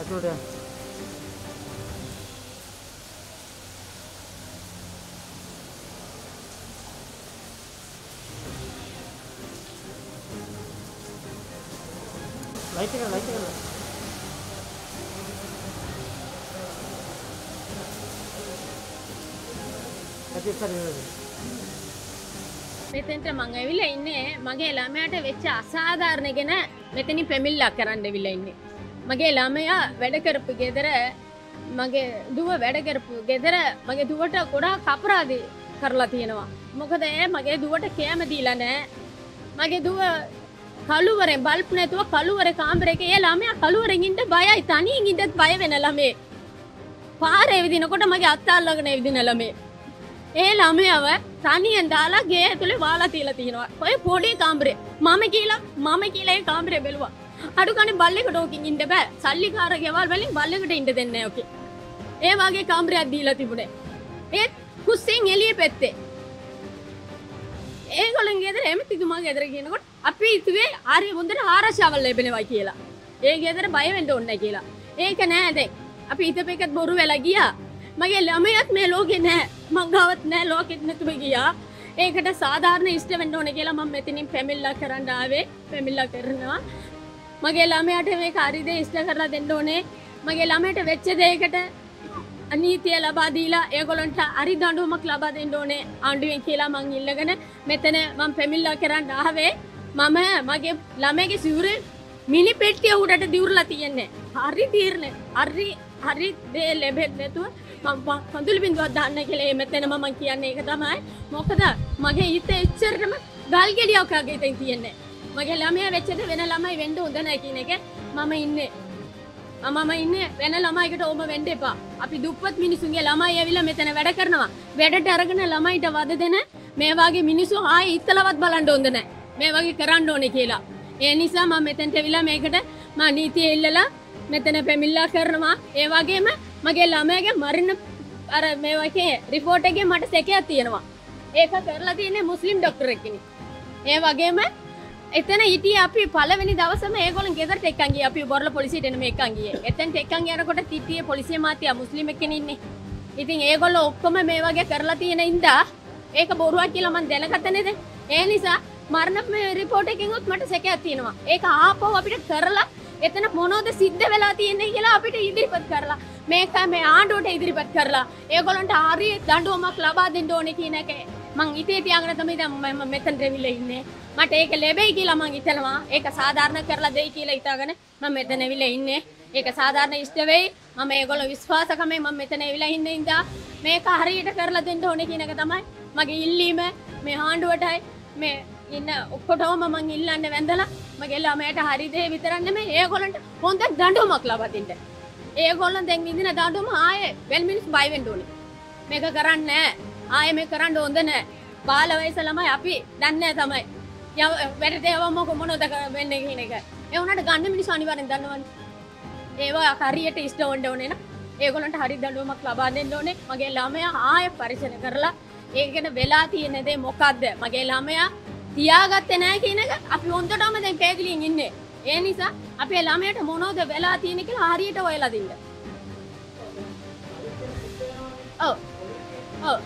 අතුරට යන්න. ලයිට් එක ඇති කරේ. මෙතෙන්ට මං ඇවිල්ලා ඉන්නේ මගේ ළමයාට වෙච්ච අසාධාරණ ගැන මෙතනින් පැමිණිල්ලක් කරන්න ඇවිල්ලා ඉන්නේ. මගේ ළමයා වැඩ කරපු ගෙදර මගේ දුව වැඩ කරපු ගෙදර මගේ දුවට ගොඩාක් අපරාධ කරලා තියෙනවා. මොකද මගේ දුවට කෑම දීලා නැහැ. මගේ දුව කළුවරෙන් බල්බ් නැතුව කළුවරේ කාමරේක ඒ ළමයා කළුවරෙන් ඉන්න බයයි. තනියෙන් ඉන්නත් බය වෙන ළමේ. පාරේ විදිනකොට මගේ අත්ත අල්ලගෙන විදින ළමේ. ඒ ළමයව තනියෙන් දාලා ගේ ඇතුලේ වාලා තියලා තිනවා. ඔය පොඩි කාමරේ. මම කියලා ඒ කාමරේ බැලුවා. අඩු ගානේ බල්ලෙකුට ඕකින් ඉන්න බෑ. සල්ලිකාර ගෙවල් වලින් බල්ලෙකුට ඉන්න දෙන්නේ නැහැ ඔකේ. ඒ වගේ කාමරයක් දීලා තිබුණේ. ඒ කුස්සින් එළිය පැත්තේ. ඒගොල්ලන් ගෙදර එමෙතිතුමා ගෙදර කියනකොට අපි හිතුවේ ආරි හොඳට ආරක්ෂාවල් ලැබෙනවා කියලා. ඒ ගෙදර බය වෙන්න ඕනේ නැහැ කියලා. ඒක නෑ දැන්. අපි හිතපේකත් බොරු වෙලා ගියා. මගේ ළමයාත් මේ ලෝකේ නෑ. මං ගාවත් නෑ ලෝකෙත් නැතුව ගියා. ඒකට සාධාරණ ඉෂ්ට වෙන්න ඕනේ කියලා මම මෙතනින් පැමිණිල්ල කරන්න ආවේ. පැමිණිල්ල කරනවා. මගේ ළමයාට මේක හරිද ඉෂ්ට කරලා දෙන්න ඕනේ. මගේ ළමයට වෙච්ච දෙයකට අනීතිය ලබා දීලා ඒගොල්ලන්ට හරි දඬුවමක් ලබා දෙන්න ඕනේ ආණ්ඩුවෙන් කියලා මං ඉල්ලගෙන මෙතන මම පැමිණිල්ල කරන්න ආවේ. මම මගේ ළමයාගේ සිවුරේ මිනි පෙට්ටිය උඩට දිවුරලා තියන්නේ. හරි තීරණය. හරි දේ ලැබෙන්නේ නැතුව මම කඳුළු බින්දුවක් දාන්න කියලා මෙතන මම කියන්නේ ඒක තමයි. මොකද මගේ හිත එච්චරටම ගල් ගෙඩියක් වගේ තෙන් තියන්නේ. මගේ ළමයා වෙච්චද වෙන ළමයි වෙන්න හොඳ නැහැ කියන එක මම ඉන්නේ. මම ඉන්නේ වෙන ළමයිකට ඕම වෙන්න එපා. අපි දුප්පත් මිනිසුන්ගේ ළමයි ඇවිල්ලා මෙතන වැඩ කරනවා. වැඩට අරගෙන ළමයිට වද දෙන මේ වගේ මිනිස්සු ආයේ ඉතලවත් බලන්න හොඳ නැහැ. මේ වගේ කරන්න ඕනේ කියලා. ඒ නිසා මම මෙතනට ඇවිල්ලා මේකට මම නීතිය ඉල්ලලා මෙතන පැමිණිල්ල කරනවා. ඒ වගේම මගේ ළමයාගේ මරණ අර මේ වගේ රිපෝට් එකේ මට සැකයක් තියෙනවා. ඒක කරලා තියෙන්නේ මුස්ලිම් ડોක්ටර් කෙනෙක්. ඒ වගේම එතන හිටියේ අපි පළවෙනි දවසම ඒගොල්ලන් ගෙදරට එක්කන් ගියේ. අපි බොරළ පොලිසියට එනම එක්කන් ගියේ. එතනට එක්කන් යනකොට තිටියේ පොලිසිය මාත්‍යා මුස්ලිම් එක්කෙනෙක් ඉන්නේ. ඉතින් ඒගොල්ලෝ ඔක්කොම මේ වගේ කරලා තියෙන ඉඳා ඒක බොරුවක් කියලා මම දැනගත්තා නේද? ඒ නිසා මරණ මේ රිපෝට් එකෙන් උත් මට සැකයක් තියෙනවා. ඒක ආපහු අපිට කරලා එතන මොනවද සිද්ධ වෙලා තියෙන්නේ කියලා අපිට ඉදිරිපත් කරලා මේක මේ ආණ්ඩුවට ඉදිරිපත් කරලා ඒගොල්ලන්ට හරිය දඬුවමක් ලබා දෙන්න ඕනේ කියන එක මං ඉතේ තියාගෙන තමයි දැන් මම මෙතනට ඇවිල්ලා ඉන්නේ. මට ඒක ලැබෙයි කියලා මං හිතනවා. ඒක සාධාරණ කරලා දෙයි කියලා හිතාගෙන මම මෙතන ඇවිල්ලා ඉන්නේ. ඒක සාධාරණ ඉෂ්ට වෙයි. මම ඒගොල්ලෝ විශ්වාස කරමේ මම මෙතන ඇවිල්ලා ඉන්නේ ඉඳා මේක හරියට කරලා දෙන්න ඕනේ කියන එක තමයි මගේ ඉල්ලීම. මේ ආණ්ඩුවටයි මේ ඉන්න ඔක්කොටම මං ඉල්ලන්නේ වැඳලා මගේ ළමයට හරි දේ විතරක් නෙමෙයි ඒගොල්ලන්ට හොඳ දඬුවමක් ලබා දෙන්න. ඒගොල්ලන් දැන් විඳින දඬුවම ආයේ වෙන මිනිස් බය වෙන්න ඕනේ. මේක කරන්නේ නැහැ. ආයේ මේක කරන්න හොඳ නැහැ. බාල වයස ළමයි අපි දන්නේ නැහැ තමයි. වැඩට යවම මොනවද වෙන්නේ කියන එක. ඒ වුණාට ගන්න මිනිස්සු අනිවාර්යෙන් දන්නවනේ. ඒවා හරියට ඉෂ්ට වෙන්න ඕනේ නේ. ඒගොල්ලන්ට හරි දඬුවමක් ලබා දෙන්න ඕනේ. මගේ ළමයා ආයේ පරිශන කරලා ඒකගෙන වෙලා තියෙන දේ මොකද්ද? මගේ ළමයා තියාගත්තේ නැහැ කියන එක අපි හොඳටම දැන් පැහැදිලියෙන් ඉන්නේ. ඒ නිසා අපේ ළමයට මොනවද වෙලා තියෙන්නේ කියලා හරියට හොයලා දෙන්න. ඔව්. ඔව්.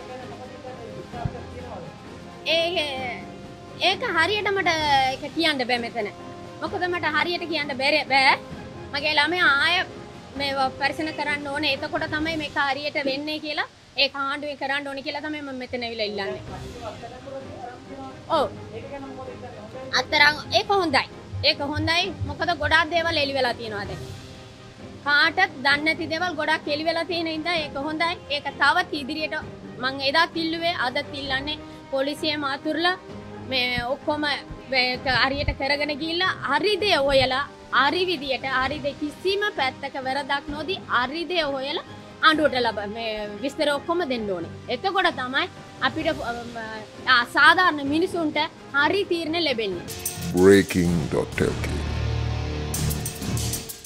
ඒක හරියට මට ඒක කියන්න බෑ මෙතන. මොකද මට හරියට කියන්න බෑ. මගේ ළමයා ආය මේ පරිශන කරන්න ඕනේ. එතකොට තමයි මේක හරියට වෙන්නේ කියලා ඒක ආණ්ඩුවේ කරන්න ඕනේ කියලා තමයි මම මෙතන ඇවිල්ලා ඉල්ලන්නේ. ඔව්. අතරන් ඒක හොඳයි. ඒක හොඳයි. මොකද ගොඩාක් දේවල් එලි වෙලා තියෙනවා දැන්. කාටත් දන්නේ නැති දේවල් ගොඩාක් එලි වෙලා තියෙන ඉඳා ඒක හොඳයි. ඒක තවත් ඉදිරියට මම එදා තිල්ලුවේ අදත් ඉල්ලන්නේ පොලිසිය මාතුරුලා මේ ඔක්කොම හරියට කරගෙන ගිහිල්ලා හරි දේ හොයලා හරි විදියට හරි දේ කිසිම පැත්තක වැරදක් නොදී හරි දේ හොයලා ආණ්ඩුවට මේ විස්තර ඔක්කොම දෙන්න ඕනේ. එතකොට තමයි අපිට සාධාරණ මිනිසුන්ට හරි තීරණ ලැබෙන්නේ. breaking.lk